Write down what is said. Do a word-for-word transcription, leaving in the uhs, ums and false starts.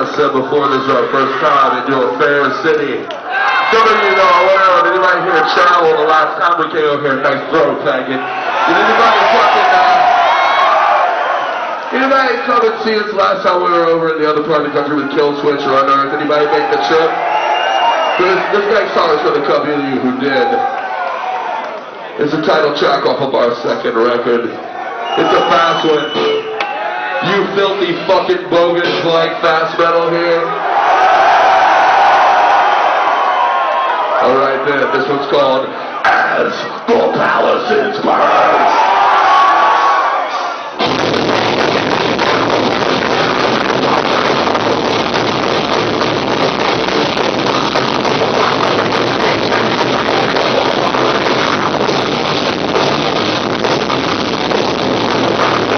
I said before, this is our first time into a fair city. Some of you know, well, did anybody hear Chow the last time we came over here? Nice throw, faggot. Did anybody fucking, uh, anybody come and see us last time we were over in the other part of the country with Kill Switch or Unearth? Anybody make the trip? This, this next song is for the couple of you who did. It's the title track off of our second record. It's a fast one. You filthy fucking bogus like fast metal here. Alright then, this one's called As the Palace Burns.